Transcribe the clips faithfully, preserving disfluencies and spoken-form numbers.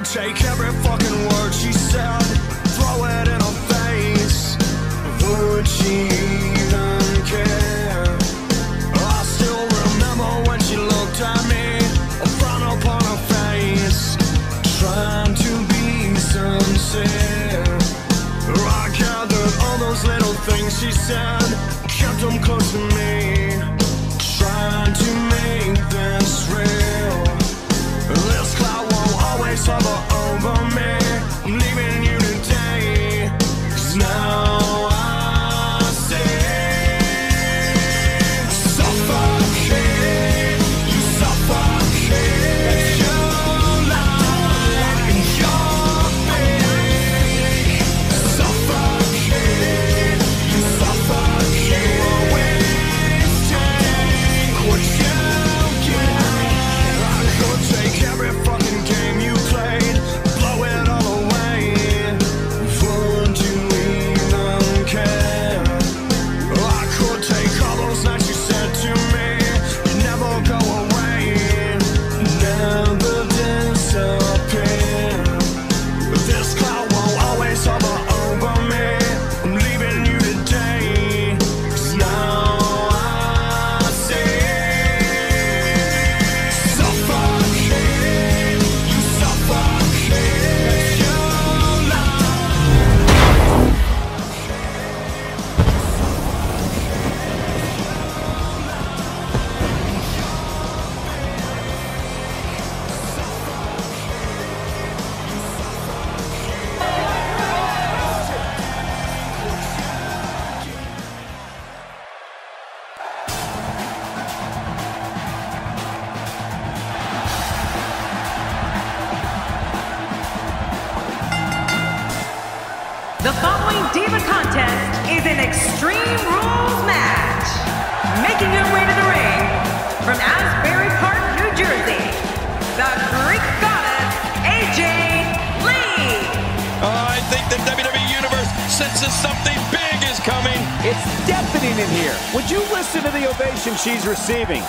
could take every fucking word she said, throw it in her face. Would she even care? I still remember when she looked at me, a frown upon her face, trying to be sincere. I gathered all those little things she said, kept them close to me, trying to make this real. This cloud won't always hover over me. I'm leaving you today, 'cause now I see. Suffocate, you suffocate. Your light in your face. Suffocate, you suffocate. Always take what you get. I could take every fucking game you played, blow it all away. Would you even care? I could take all those nights you said to me, you never go away, never disappear. This cloud won't always hover over me. I'm leaving you today, 'cause now I see. Suffocate, you suffocate. Your light. The following Diva contest is an Extreme Rules match. Making her way to the ring from Asbury Park, New Jersey, the Greek Goddess, A J Lee. Oh, I think the W W E Universe senses something big is coming. It's deafening in here. Would you listen to the ovation she's receiving?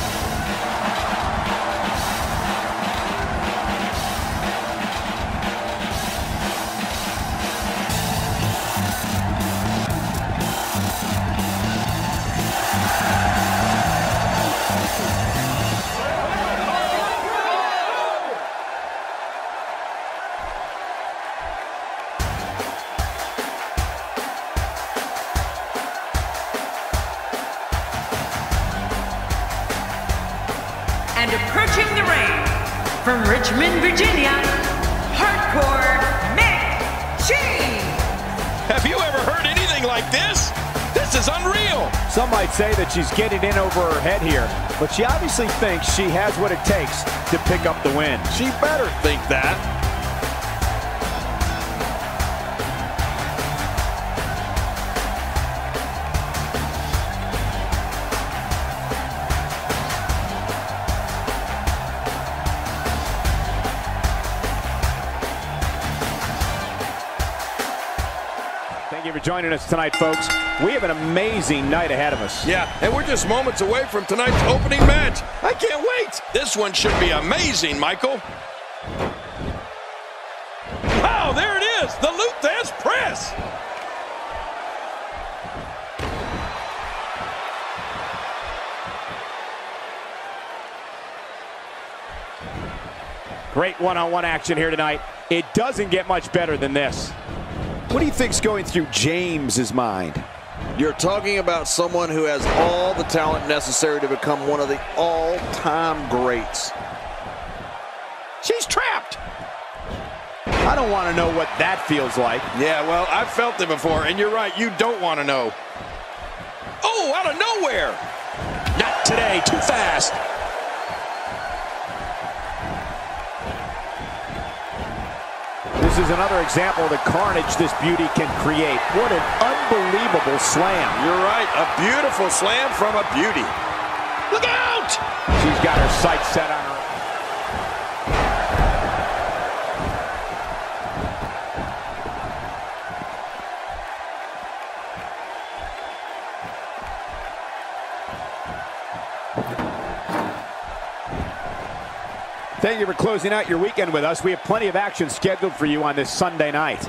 And approaching the ring from Richmond, Virginia, Hardcore Mick James. Have you ever heard anything like this? This is unreal. Some might say that she's getting in over her head here, but she obviously thinks she has what it takes to pick up the win. She better think that. Thank you for joining us tonight, folks. We have an amazing night ahead of us. Yeah, and we're just moments away from tonight's opening match. I can't wait. This one should be amazing, Michael. Wow, there it is, the Lou Thesz Press. Great one-on-one action here tonight. It doesn't get much better than this. What do you think's going through James's mind? You're talking about someone who has all the talent necessary to become one of the all-time greats. She's trapped. I don't want to know what that feels like. Yeah, well, I've felt it before, and you're right, you don't want to know. Oh, out of nowhere. Not today, too fast. This is another example of the carnage this beauty can create. What an unbelievable slam. You're right, a beautiful slam from a beauty. Look out! She's got her sights set on her. Thank you for closing out your weekend with us. We have plenty of action scheduled for you on this Sunday night.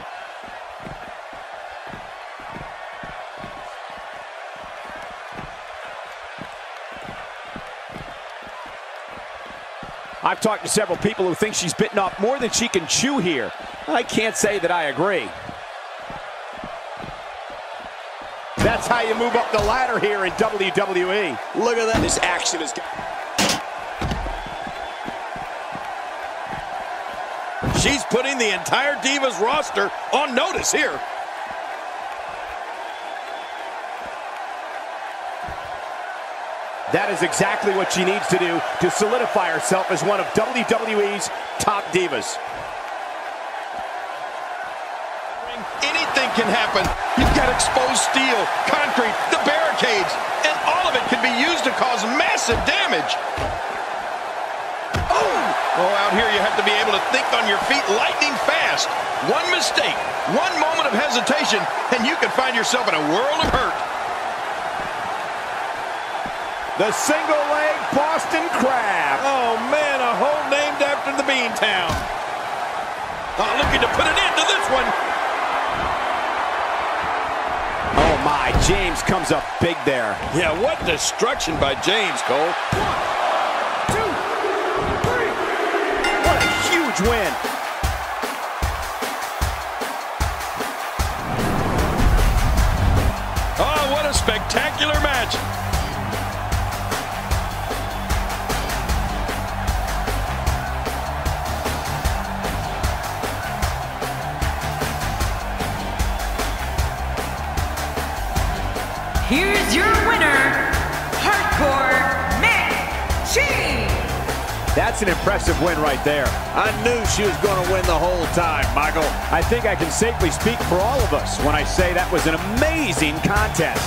I've talked to several people who think she's bitten off more than she can chew here. I can't say that I agree. That's how you move up the ladder here in W W E. Look at that. This action is... She's putting the entire Divas roster on notice here. That is exactly what she needs to do to solidify herself as one of W W E's top divas. Anything can happen. You've got exposed steel, concrete, the barricades, and all of it can be used to cause massive damage. Oh! Oh, out here you have to be able to think on your feet lightning fast. One mistake, one moment of hesitation, and you can find yourself in a world of hurt. The single leg Boston Crab. Oh, man, a hole named after the Beantown. Oh, looking to put an end to this one. Oh, my. James comes up big there. Yeah, what destruction by James, Cole. One, two, three. What a huge win. Oh, what a spectacular match. Here's your winner, Hardcore Mick James. That's an impressive win right there. I knew she was going to win the whole time, Michael. I think I can safely speak for all of us when I say that was an amazing contest.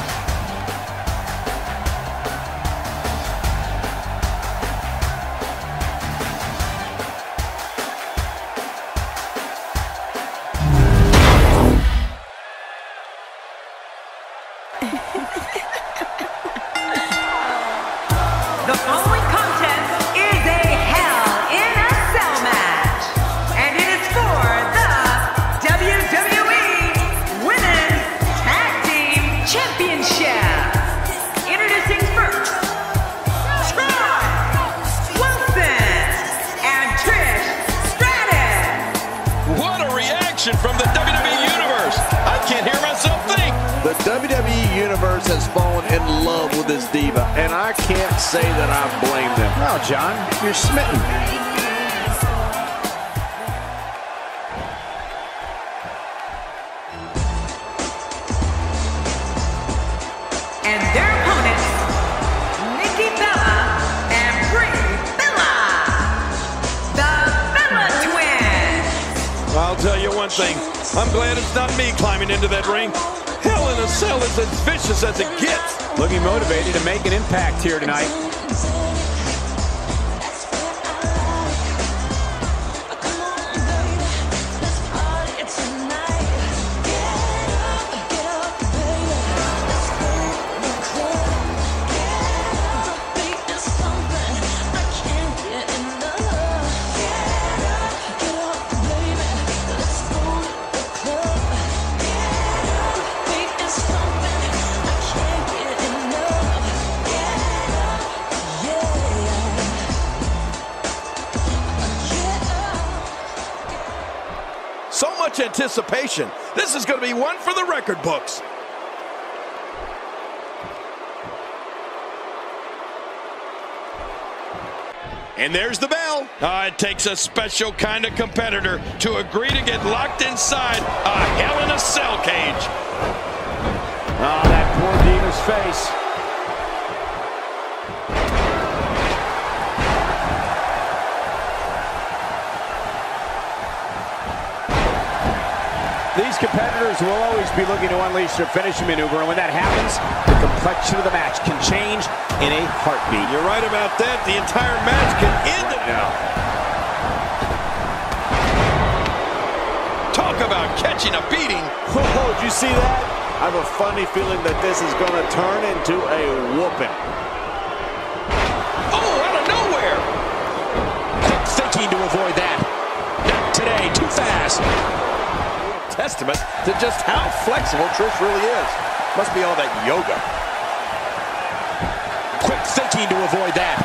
The following contest is a Hell in a Cell match, and it is for the W W E Women's Tag Team Championship. Introducing first, Troy Wilson and Trish Stratus. What a reaction from the W W E Universe. I can't hear myself think. The W W E Universe has fallen in love with this diva, and I can't say that I blame them. Well, John, you're smitten. And their opponents, Nikki Bella and Brie Bella, the Bella Twins. I'll tell you one thing. I'm glad it's not me climbing into that ring. Hell in a Cell is as vicious as it gets. Looking motivated to make an impact here tonight. So much anticipation. This is going to be one for the record books. And there's the bell. Uh, it takes a special kind of competitor to agree to get locked inside a Hell in a Cell cage. Oh, that poor diva's face. These competitors will always be looking to unleash their finishing maneuver, and when that happens, the complexion of the match can change in a heartbeat. You're right about that. The entire match can end it now. Talk about catching a beating. Oh, did you see that? I have a funny feeling that this is going to turn into a whooping. Oh, out of nowhere. Quick thinking avoid that. Not today, too fast. Testament to just how flexible Trish really is. Must be all that yoga. Quick thinking to avoid that.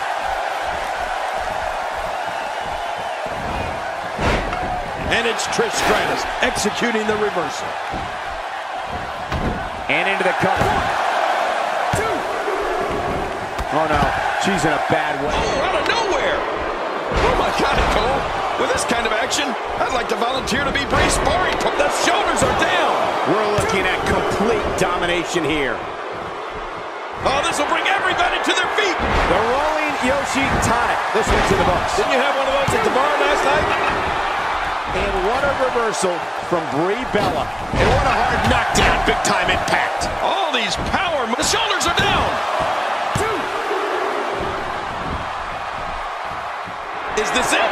And it's Trish Stratus executing the reversal. And into the cover. Two. Oh no, she's in a bad way. Oh, out of nowhere. Oh my God, Cole. With this kind of action, I'd like to volunteer to be Bree sparring. The shoulders are down. We're looking at complete domination here. Oh, this will bring everybody to their feet. The rolling Yoshi tonic. This one's in the books. Didn't you have one of those at the bar last night? And what a reversal from Brie Bella. And what a hard knockdown. Big time impact. All these power moves. The shoulders are down. Two. Is this it?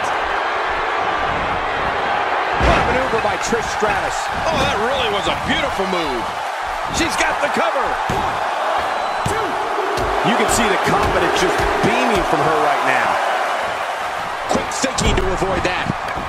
What a maneuver by Trish Stratus. Oh, that really was a beautiful move. She's got the cover. Two. You can see the confidence just beaming from her right now. Quick thinking to avoid that.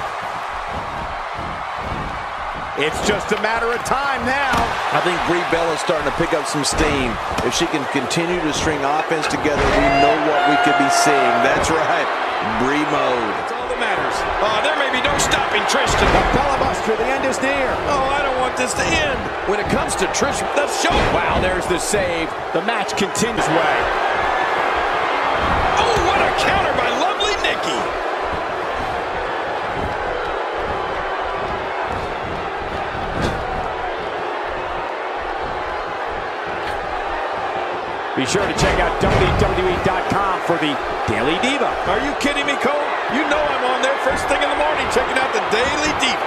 It's just a matter of time now. I think Brie Bella's starting to pick up some steam. If she can continue to string offense together, we know what we could be seeing. That's right, Brie mode. That's all that matters. Oh, there may be no stopping Trish The tonight. Bella Buster, the end is near. Oh, I don't want this to end. When it comes to Trish, the show. Wow, there's the save. The match continues way. Oh, what a counter by lovely Nikki. Be sure to check out W W E dot com for the Daily Diva. Are you kidding me, Cole? You know I'm on there first thing in the morning checking out the Daily Diva.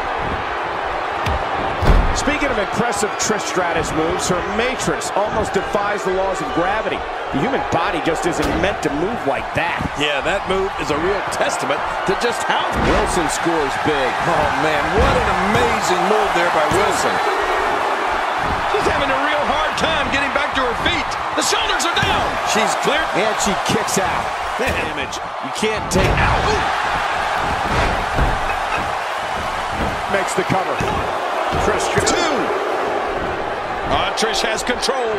Speaking of impressive Trish Stratus moves, her matrix almost defies the laws of gravity. The human body just isn't meant to move like that. Yeah, that move is a real testament to just how Wilson scores big. Oh, man, what an amazing move there by Wilson. she's having a real hard time getting back to her feet. The shoulders are down. She's clear. And she kicks out. That image. You can't take out. Makes the cover. Trish, two. Uh, Trish has control.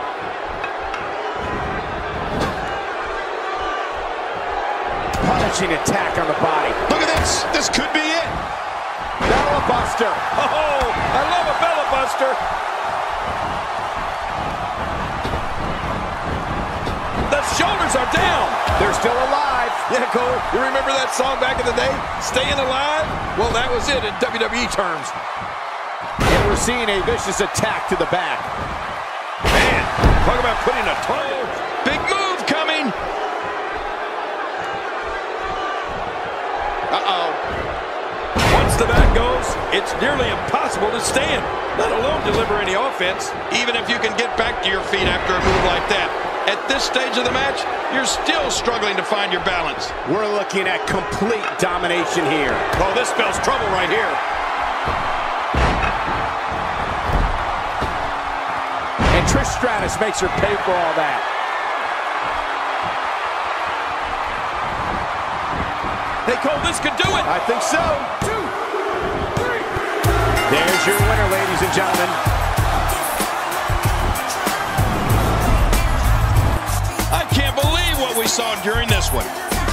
Punishing attack on the body. Look at this. This could be it. Bella Buster. Oh, I love a Bella Buster. The shoulders are down. They're still alive. Yeah, Cole, you remember that song back in the day? Staying Alive? Well, that was it in W W E terms. And we're seeing a vicious attack to the back. Man, talk about putting a toe. Big move coming. Uh-oh. Once the back goes, it's nearly impossible to stand, let alone deliver any offense, even if you can get back to your feet after a move like that. At this stage of the match, you're still struggling to find your balance. We're looking at complete domination here. Oh, this spells trouble right here. And Trish Stratus makes her pay for all that. Hey, Cole, this could do it. I think so. Two. Three. There's your winner, ladies and gentlemen. I can't believe what we saw during this one.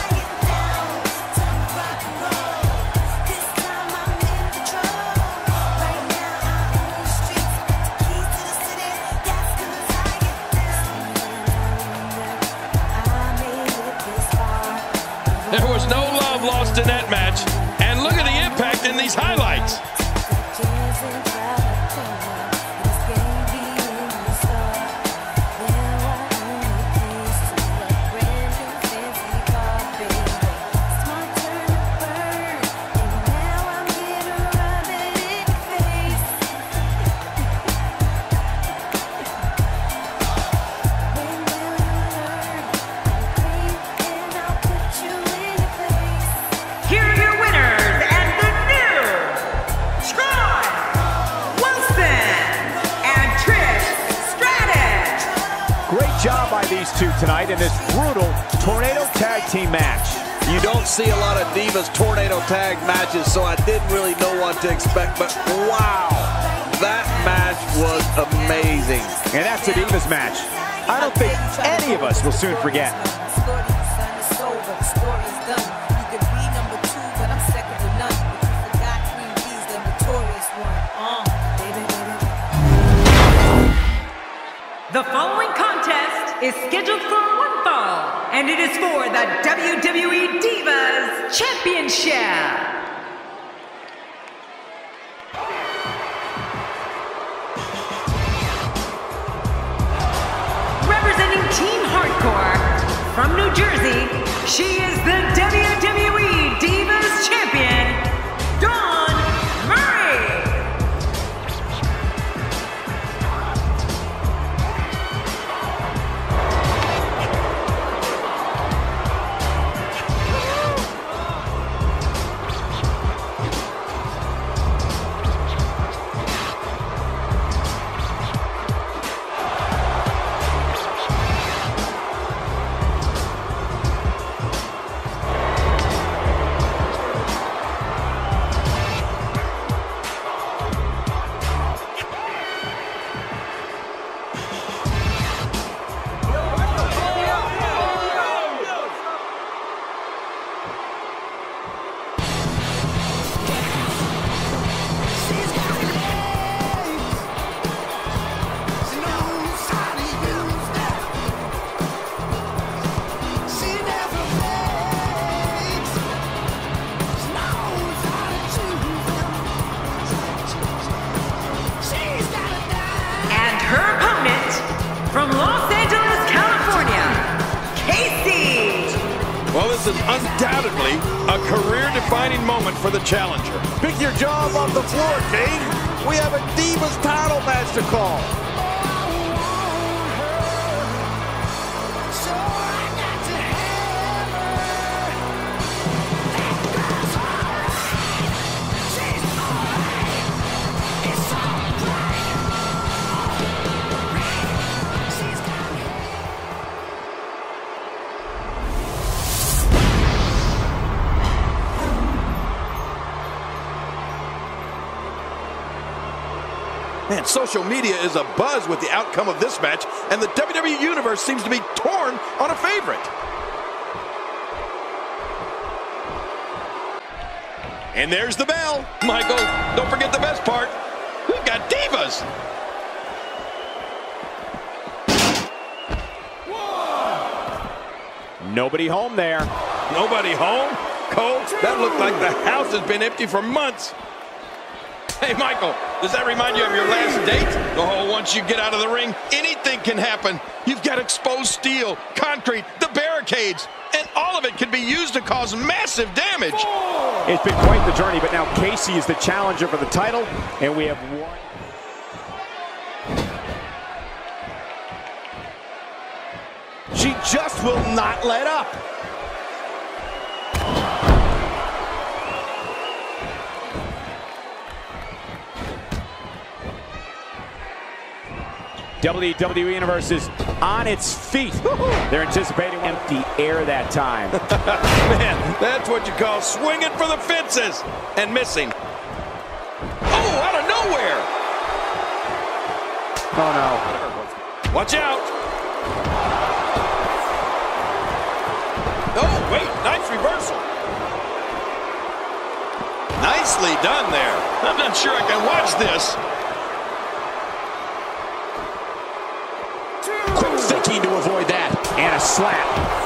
There was no love lost in that match. And look at the impact in these highlights. Here are your winners and the new Tron Wilson and Trish Stratus. Great job by these two tonight in this brutal Tornado Tag Team match. You don't see a lot of Divas tornado tag matches, so I didn't really know what to expect, but wow, that match was amazing. And that's a Divas match I don't think any of us will soon forget. The following contest is scheduled for one fall, and it is for the W W E Divas Championship. Representing Team Hardcore from New Jersey, she is the W W E Divas Champion, Dawn Murray. From Los Angeles, California, Casey. Well, this is undoubtedly a career-defining moment for the challenger. Pick your jaw off the floor, King. We have a Divas title match to call. Man, social media is abuzz with the outcome of this match, and the W W E Universe seems to be torn on a favorite. And there's the bell. Michael, don't forget the best part. We've got Divas. Nobody home there. Nobody home? Cole, that looked like the house has been empty for months. Hey, Michael, does that remind you of your last date? Oh, once you get out of the ring, anything can happen. You've got exposed steel, concrete, the barricades, and all of it can be used to cause massive damage. It's been quite the journey, but now Casey is the challenger for the title, and we have one. She just will not let up. W W E Universe is on its feet. They're anticipating empty air that time. Man, that's what you call swinging for the fences and missing. Oh, out of nowhere. Oh, no. Watch out. Oh, wait, nice reversal. Nicely done there. I'm not sure I can watch this. Quick thinking to avoid that. And a slap.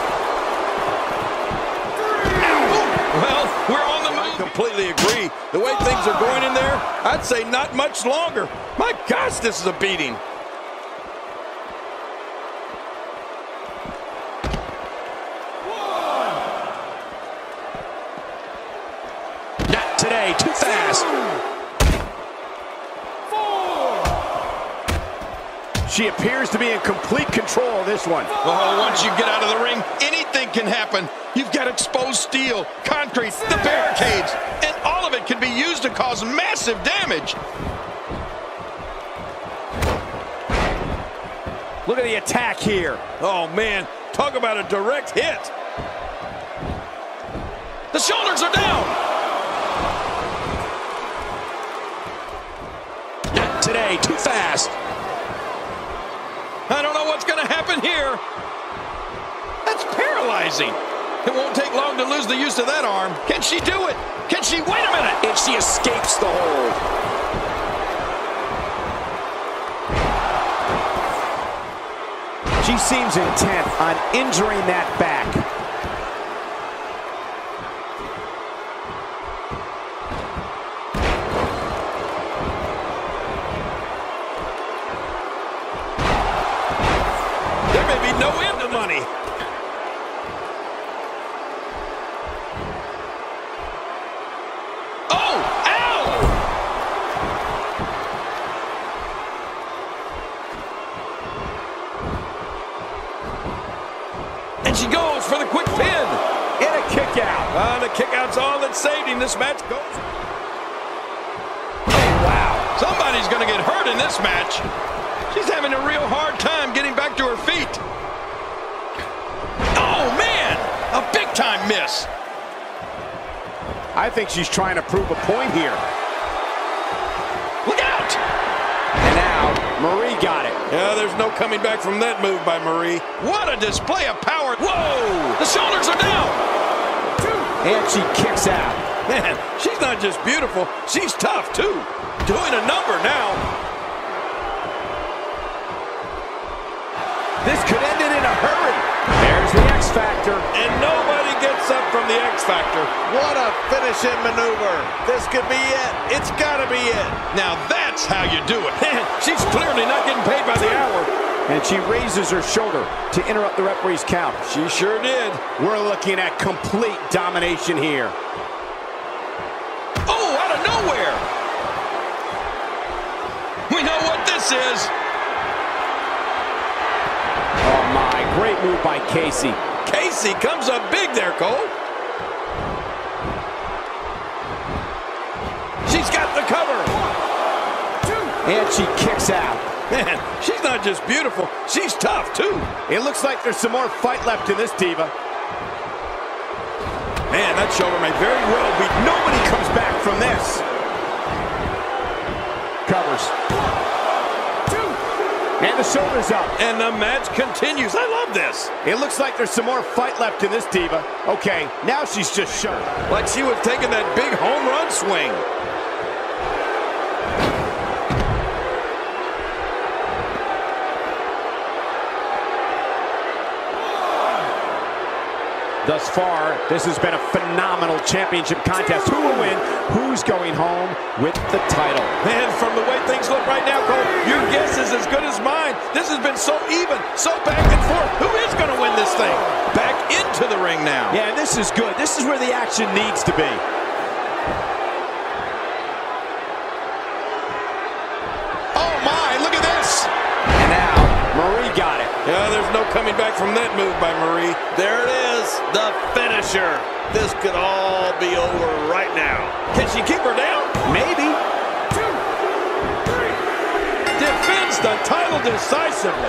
Well, we're on the move. I completely agree. The way things are going in there, I'd say not much longer. My gosh, this is a beating. Not today, too fast. She appears to be in complete control of this one. Oh, once you get out of the ring, anything can happen. You've got exposed steel, concrete, the barricades, and all of it can be used to cause massive damage. Look at the attack here. Oh, man, talk about a direct hit. The shoulders are down. Not today, too fast. I don't know what's going to happen here. That's paralyzing. It won't take long to lose the use of that arm. Can she do it? Can she? Wait a minute. And she escapes the hold. She seems intent on injuring that back. There may be no end to money. Oh, ow! And she goes for the quick pin. And a kick out. Uh, the kick out's all that saved him. This match goes. Oh, wow. Somebody's going to get hurt in this match. She's having a real hard time getting back to her feet. Oh, man! A big-time miss. I think she's trying to prove a point here. Look out! And now, Marie got it. Yeah, there's no coming back from that move by Marie. What a display of power. Whoa! The shoulders are down. And she kicks out. Man, she's not just beautiful, she's tough, too. Doing a number now. This could end it in a hurry. There's the X Factor. And nobody gets up from the X Factor. What a finishing maneuver. This could be it. It's got to be it. Now that's how you do it. She's clearly not getting paid by the hour. And she raises her shoulder to interrupt the referee's count. She sure did. We're looking at complete domination here. Oh, out of nowhere. We know what this is. Oh, my. Great move by Casey. Casey comes up big there, Cole. She's got the cover. And she kicks out. Man, she's not just beautiful, she's tough, too. It looks like there's some more fight left in this diva. Man, that shoulder may very well be. Nobody comes back from this. Covers. And the shoulder's up. And the match continues. I love this. It looks like there's some more fight left in this diva. Okay, now she's just shown. Like she was taking that big home run swing. Thus far, this has been a phenomenal championship contest. Who will win? Who's going home with the title? Man, from the way things look right now, Cole, your guess is as good as mine. This has been so even, so back and forth. Who is going to win this thing? Back into the ring now. Yeah, this is good. This is where the action needs to be. Oh, my, look at this. And now, Marie got it. Yeah, there's no coming back from that move by Marie. There it is, the finisher. This could all be over right now. Can she keep her down? Maybe. Two, three. Defends the title decisively.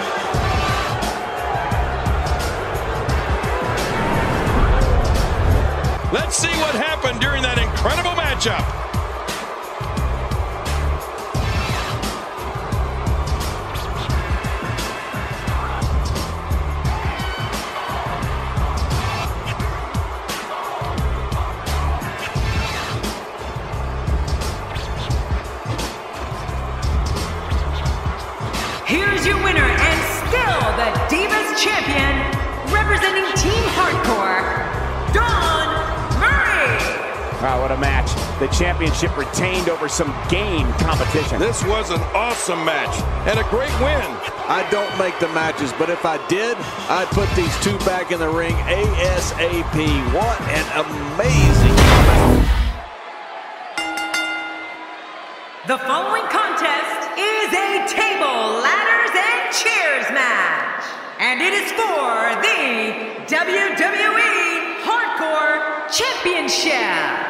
Let's see what happened during that incredible matchup. Here's your winner and still the Divas Champion, representing Team Hardcore, Dawn Marie. Wow, what a match. The championship retained over some game competition. This was an awesome match and a great win. I don't make the matches, but if I did, I'd put these two back in the ring ASAP. What an amazing match. The following contest is a table, ladders, and chairs match. And it is for the W W E Hardcore Championship.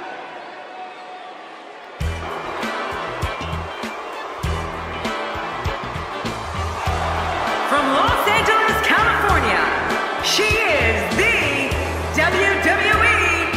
From Los Angeles, California, she is the W W E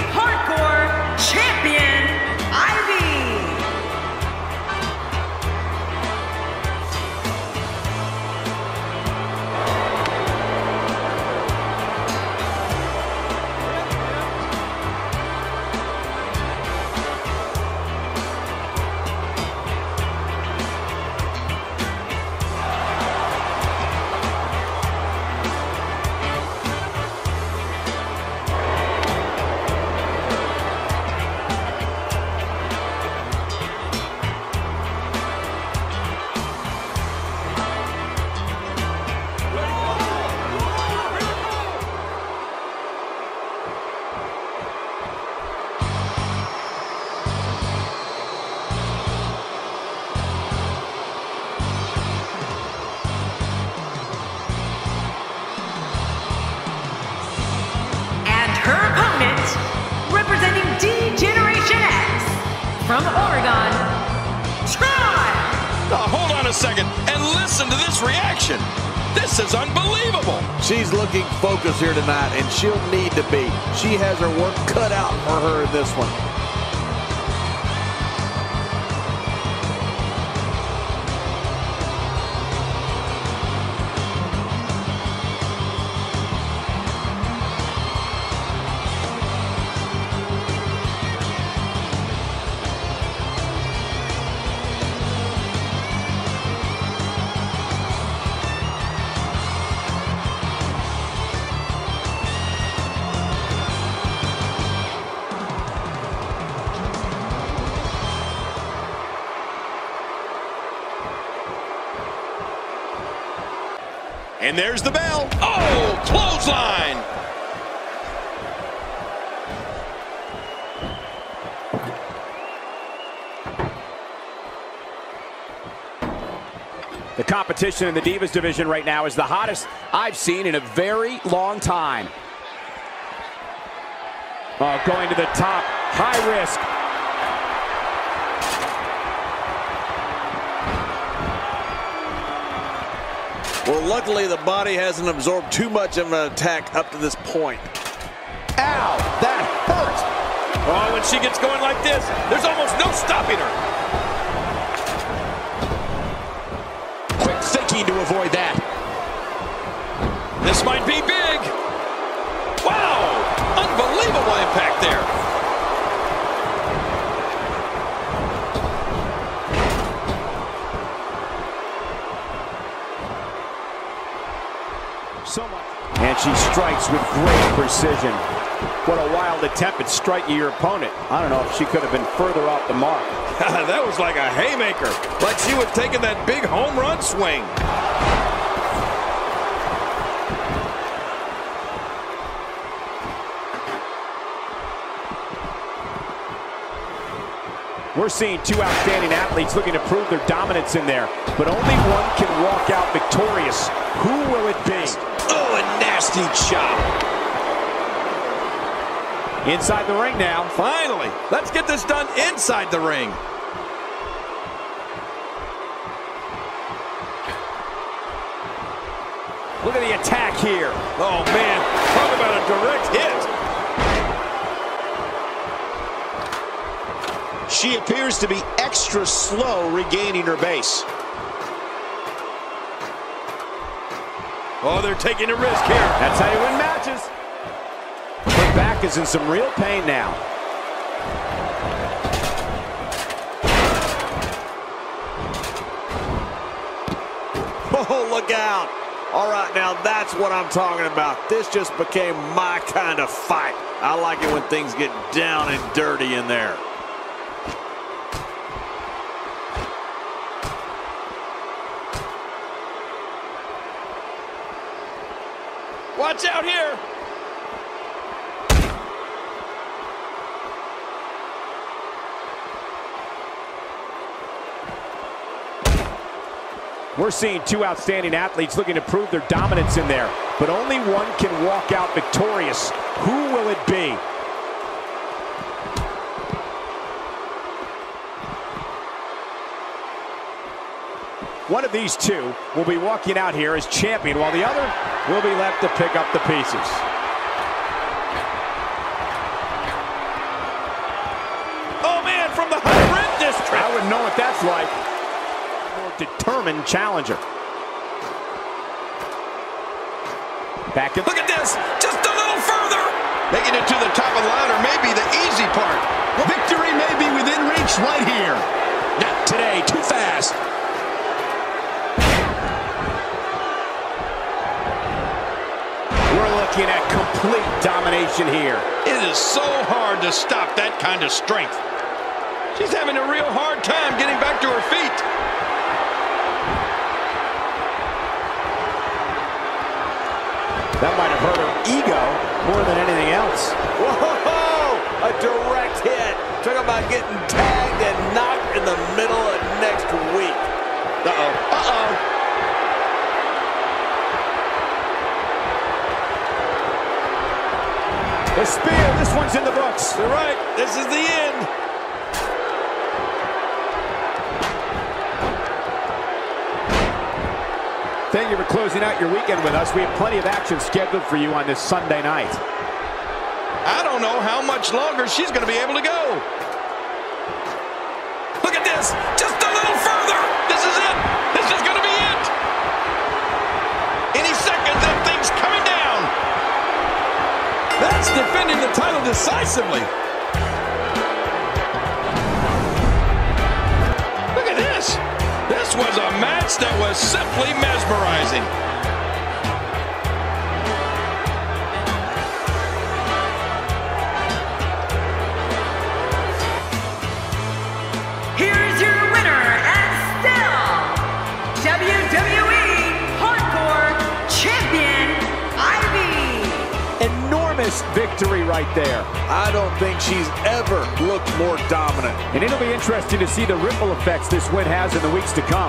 from Oregon, Try! Now, hold on a second and listen to this reaction. This is unbelievable. She's looking focused here tonight, and she'll need to be. She has her work cut out for her in this one. And there's the bell. Oh, clothesline. The competition in the Divas division right now is the hottest I've seen in a very long time. Oh, going to the top, high risk. Well, luckily the body hasn't absorbed too much of an attack up to this point. Ow, that hurt. Oh, when she gets going like this, there's almost no stopping her. Quick thinking to avoid that. This might be big. Wow, unbelievable impact there. So much. And she strikes with great precision. What a wild attempt at striking your opponent. I don't know if she could have been further off the mark. That was like a haymaker, like she was taking that big home run swing. We're seeing two outstanding athletes looking to prove their dominance in there, but only one can walk out victorious. Who will it be? Oh, a nasty chop. Inside the ring now. Finally, let's get this done inside the ring. Look at the attack here. Oh, man, talk about a direct hit. She appears to be extra slow regaining her base. Oh, they're taking a risk here. That's how you win matches. Her back is in some real pain now. Oh, look out. All right, now that's what I'm talking about. This just became my kind of fight. I like it when things get down and dirty in there. Watch out here. We're seeing two outstanding athletes looking to prove their dominance in there, but only one can walk out victorious. Who will it be? One of these two will be walking out here as champion, while the other will be left to pick up the pieces. Oh, man, from the high red district. I wouldn't know what that's like. More determined challenger. Back in. Look at this, just a little further. Making it to the top of the ladder may be the easy part. Victory may be within reach right here. Not today, too fast. We're looking at complete domination here. It is so hard to stop that kind of strength. She's having a real hard time getting back to her feet. That might have hurt her ego more than anything else. Whoa! A direct hit. Talk about getting tagged and knocked in the middle of next week. Uh-oh. Uh-oh. The spear, this one's in the books. You're right, this is the end. Thank you for closing out your weekend with us. We have plenty of action scheduled for you on this Sunday night. I don't know how much longer she's going to be able to go. Look at this. Just a little further. This is it. This is going to be it. Any second, that thing's coming down. That's defending the title decisively. Look at this. This was a match that was simply mesmerizing. Here's your winner and still W W E Hardcore Champion, Ivy. Enormous victory right there. I don't think she's ever looked more dominant. And it'll be interesting to see the ripple effects this win has in the weeks to come.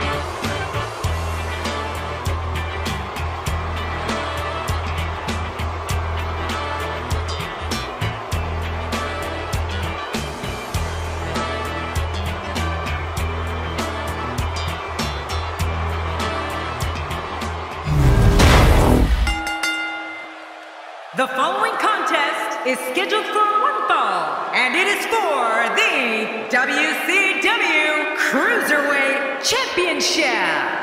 The following contest is scheduled for one fall, and it is for the W C W Cruiserweight Championship.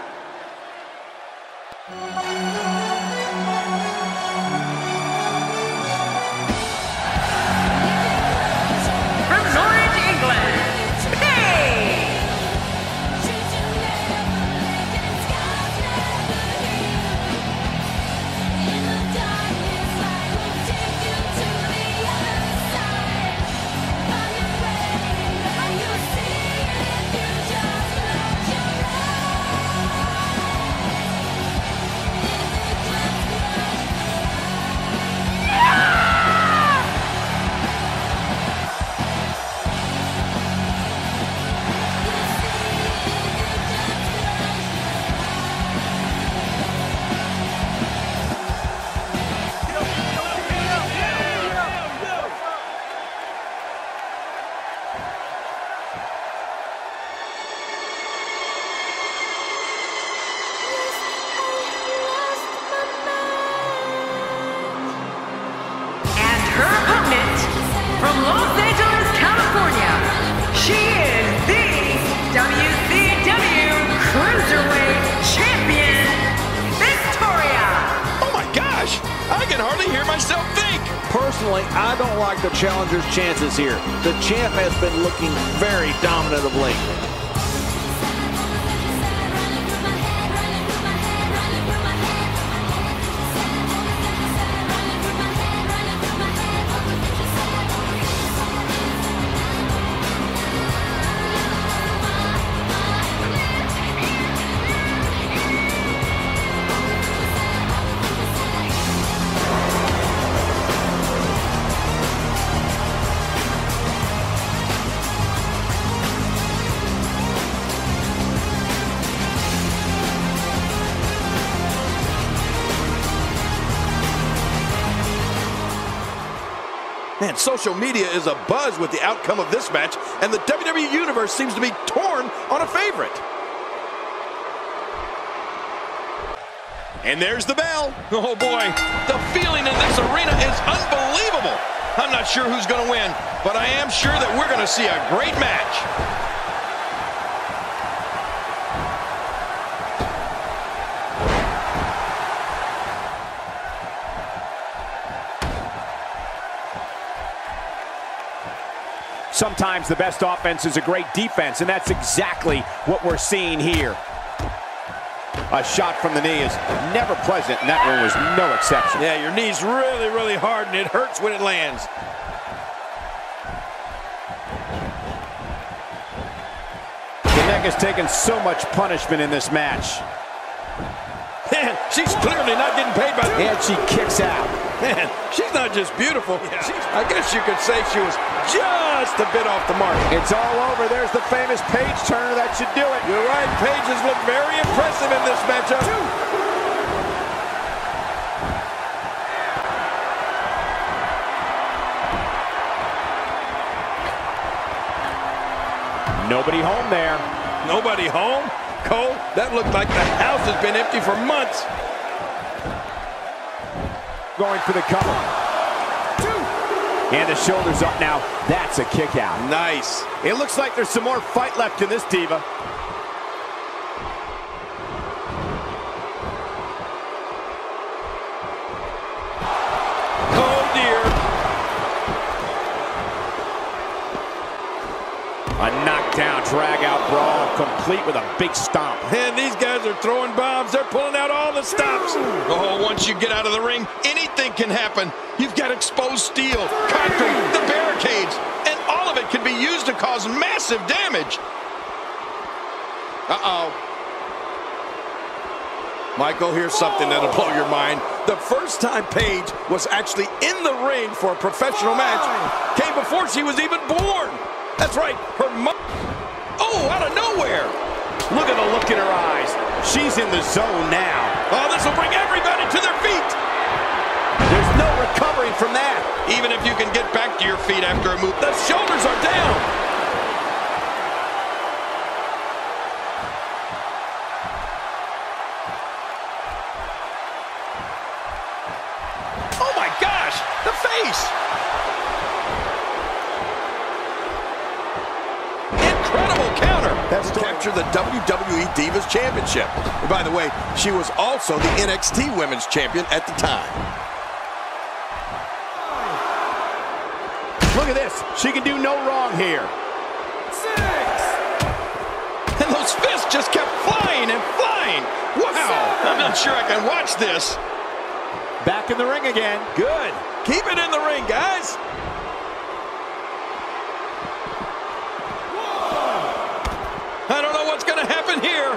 From Norwich, England, Paige. Her opponent from Los Angeles, California, she is the W C W Cruiserweight Champion, Victoria. Oh my gosh, I can hardly hear myself think. Personally, I don't like the challenger's chances here. The champ has been looking very dominant of late. Man, social media is abuzz with the outcome of this match, and the W W E Universe seems to be torn on a favorite. And there's the bell. Oh boy, the feeling in this arena is unbelievable. I'm not sure who's going to win, but I am sure that we're going to see a great match. Sometimes the best offense is a great defense, and that's exactly what we're seeing here. A shot from the knee is never pleasant, and that one was no exception. Yeah, your knee's really, really hard, and it hurts when it lands. The neck has taken so much punishment in this match. Man, she's clearly not getting paid by... And she kicks out. Man, she's not just beautiful. Yeah. She's, I guess you could say she was just a bit off the mark. It's all over. There's the famous Paige Turner. That should do it. You're right. Paige has looked very impressive in this matchup. Two. Nobody home there. Nobody home? Cole, that looked like the house has been empty for months. Going for the cover. And the shoulders up now. That's a kick out. Nice. It looks like there's some more fight left in this diva. Oh, dear. A knockdown, drag-out brawl, complete with a big stomp. Man, these guys are throwing bombs. They're pulling out all the stops. Oh, once you get out of the ring, anything can happen. You've got exposed steel, concrete, the barricades, and all of it can be used to cause massive damage. Uh-oh. Michael, here's something that'll blow your mind. The first time Paige was actually in the ring for a professional match came before she was even born. That's right, her mom. Oh, out of nowhere. Look at the look in her eyes. She's in the zone now. Oh, this will bring everybody to their feet. There's no recovering from that. Even if you can get back to your feet after a move, the shoulders are down. Oh my gosh, the face. Incredible counter. That's to capture the W W E Divas Championship. And by the way, she was also the N X T Women's Champion at the time. Look at this. She can do no wrong here. Six. And those fists just kept flying and flying. Wow. I'm not sure I can watch this. Back in the ring again. Good. Keep it in the ring, guys. I don't know what's going to happen here.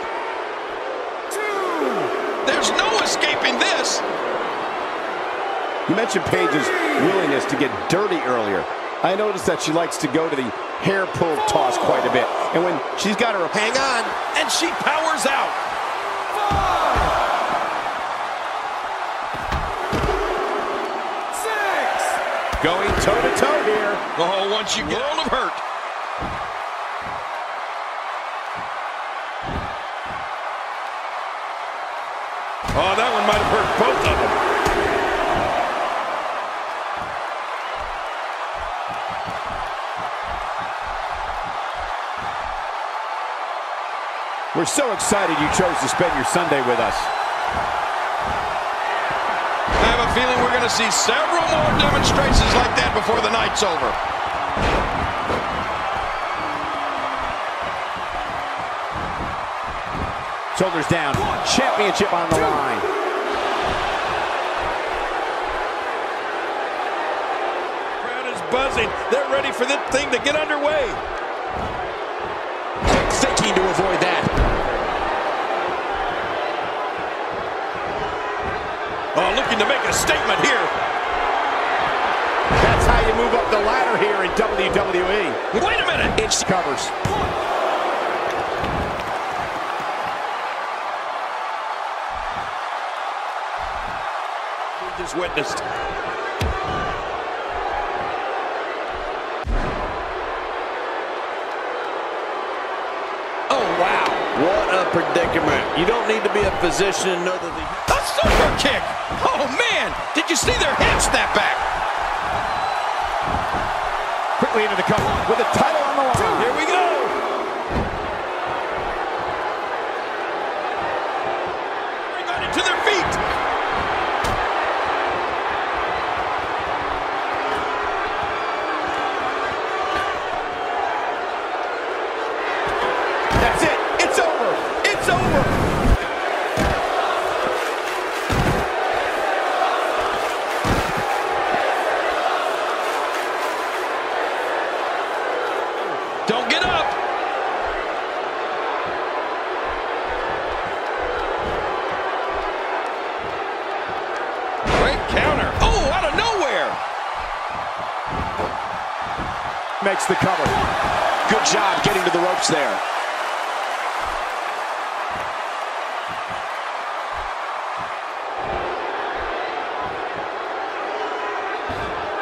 Two. There's no escaping this. You mentioned Paige's willingness to get dirty earlier. I noticed that she likes to go to the hair pull toss quite a bit. And when she's got her... Hang on. And she powers out. Five. Six. Going toe-to-toe here. Oh, once you get world of hurt. Oh, that one might have hurt both of them. We're so excited you chose to spend your Sunday with us. I have a feeling we're going to see several more demonstrations like that before the night's over. Shoulders down. Championship on the line. Crowd is buzzing. They're ready for this thing to get underway. Quick thinking to avoid that. Oh, looking to make a statement here. That's how you move up the ladder here in W W E. Wait a minute. It's covers. Just witnessed. Oh, wow. What a predicament. You don't need to be a physician to know that the... A super kick. Oh, man. Did you see their head snap back? Quickly into the cover with the title on the line. Here we go. Everybody to their feet. That's it. It's over. It's over. Don't get up. Great counter. Oh, out of nowhere. Makes the cover. Good job getting to the ropes there.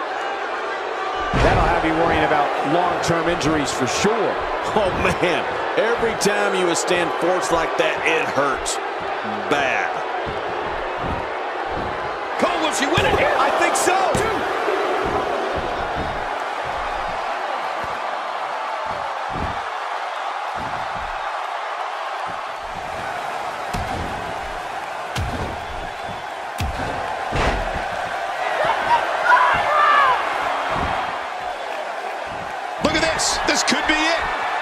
That'll have you worrying about long-term injuries for sure. Oh, man. Every time you withstand force like that, it hurts bad. Cole, will she win it here? I think so. Look at this. This could be it.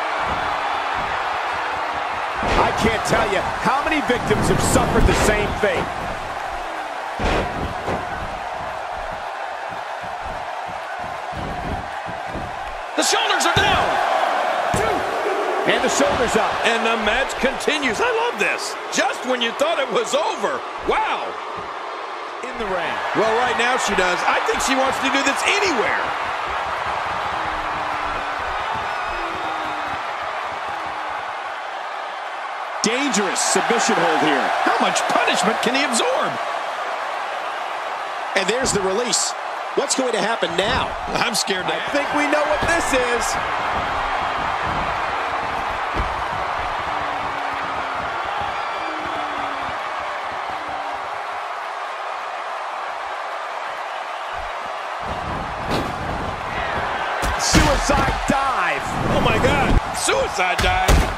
I can't tell you how many victims have suffered the same fate. The shoulders are down. And the shoulders up. And the match continues. I love this. Just when you thought it was over. Wow. In the ring. Well, right now she does. I think she wants to do this anywhere. Dangerous submission hold here. How much punishment can he absorb? And there's the release. What's going to happen now? I'm scared to I think we know what this is. Suicide dive. Oh my God. Suicide dive.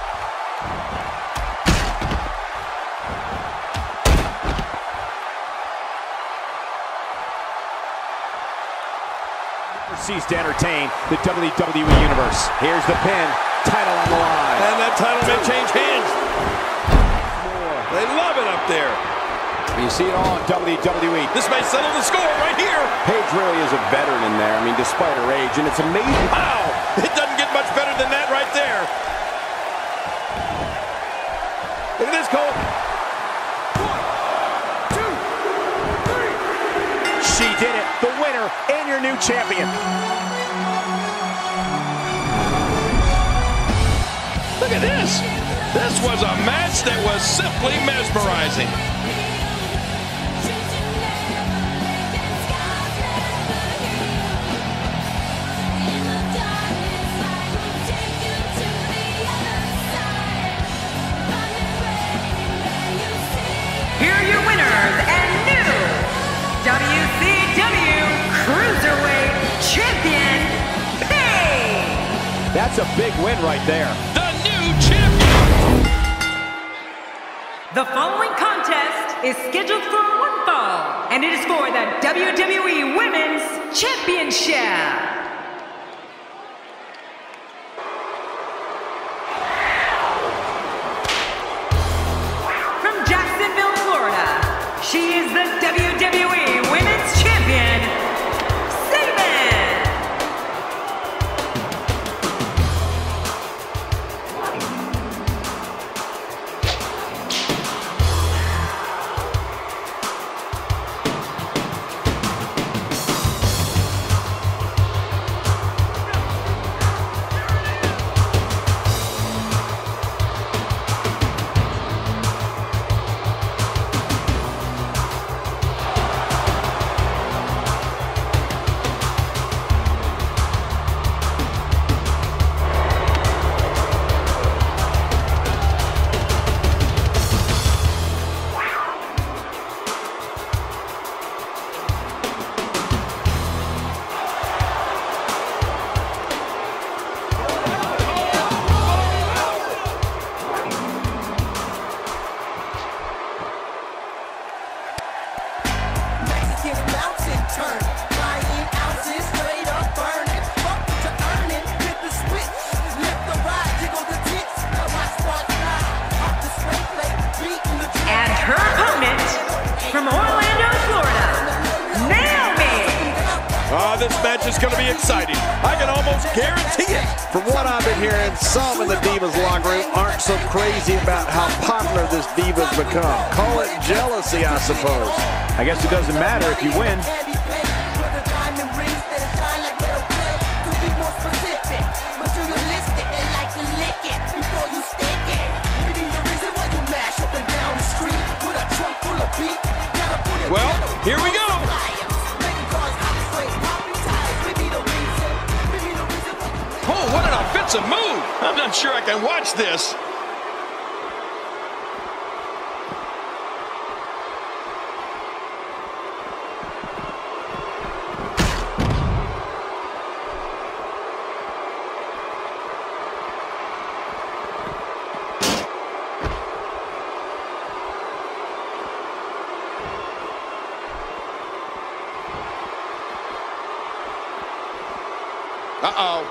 Cease to entertain the W W E Universe. Here's the pin. Title on the line. And that title may change hands. They love it up there. You see it all in W W E. This may settle the score right here. Paige really is a veteran in there. I mean, despite her age, and it's amazing. Wow. It doesn't get much better than that right there. Look at this, Cole. She did it. The winner and your new champion. Look at this. This was a match that was simply mesmerizing. Here are your winners and new W C W Cruiserweight Champion, Paige. That's a big win right there. The new champion. The following contest is scheduled for one fall, and it is for the W W E Women's Championship. From Jacksonville, Florida, she is the W W E Women's Champion, Sabin. And her opponent from Orlando, Florida, Naomi. Oh, this match is going to be exciting. I can almost guarantee it. From what I've been hearing, some in the Divas locker room aren't so crazy about how popular this Divas become. Call it jealousy, I suppose. I guess it doesn't matter if you win. Well, here we go. Oh, what an offensive defensive move. I'm not sure I can watch this. Uh-oh.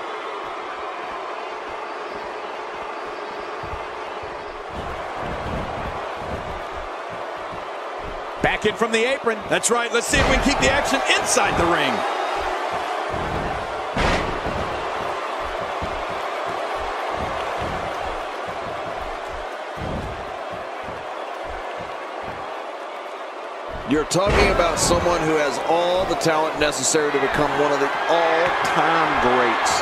Back in from the apron. That's right. Let's see if we can keep the action inside the ring. You're talking about someone who has all the talent necessary to become one of the all-time greats.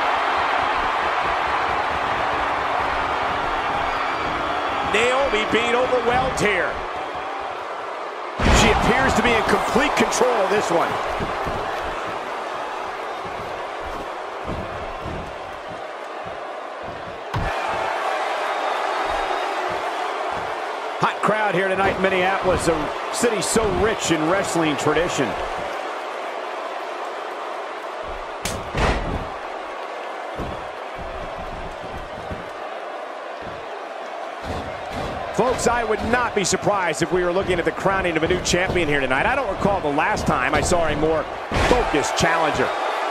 Naomi being overwhelmed here. She appears to be in complete control of this one. Hot crowd here tonight in Minneapolis, a city so rich in wrestling tradition. Folks, I would not be surprised if we were looking at the crowning of a new champion here tonight. I don't recall the last time I saw a more focused challenger.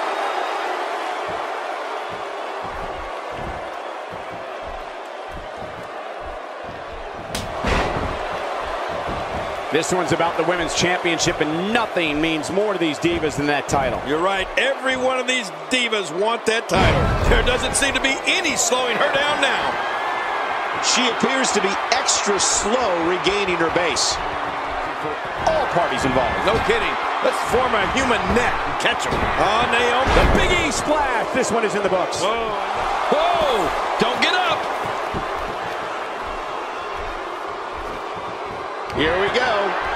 This one's about the women's championship, and nothing means more to these divas than that title. You're right. Every one of these divas want that title. There doesn't seem to be any slowing her down now. She appears to be extra slow regaining her base. For all parties involved. No kidding. Let's form a human net and catch them. Oh, Naomi. The Big E splash. This one is in the books. Whoa. Whoa. Don't get up. Here we go.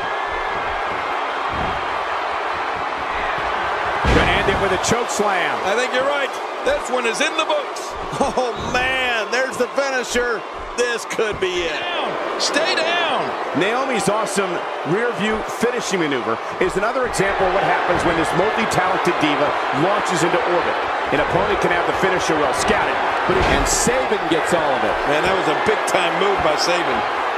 Gonna end it with a choke slam. I think you're right. This one is in the books. Oh, man, there's the finisher. This could be it. Down. Stay down. Naomi's awesome rear view finishing maneuver is another example of what happens when this multi-talented diva launches into orbit. An opponent can have the finisher well scouted, but it, and Sabin gets all of it. Man, that was a big-time move by Sabin.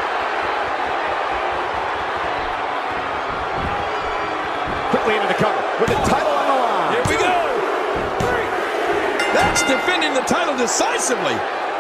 Quickly into the cover with the title on the line. Here we go. That's defending the title decisively.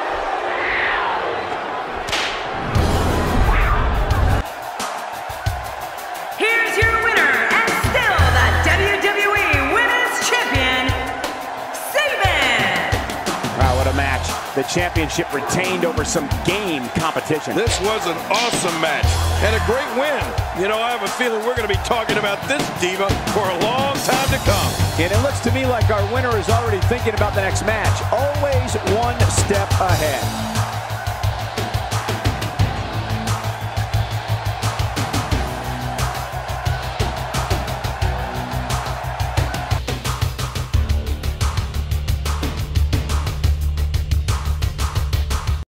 Here's your winner and still the W W E Women's Champion, Sabin. Wow, what a match. The championship retained over some game competition. This was an awesome match and a great win. You know, I have a feeling we're going to be talking about this diva for a long time to come. And it looks to me like our winner is already thinking about the next match. Always one step ahead.